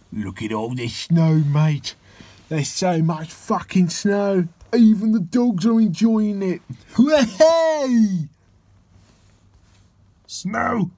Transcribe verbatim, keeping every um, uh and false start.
Look at all this snow, mate. There's so much fucking snow. Even the dogs are enjoying it. Hey! Snow?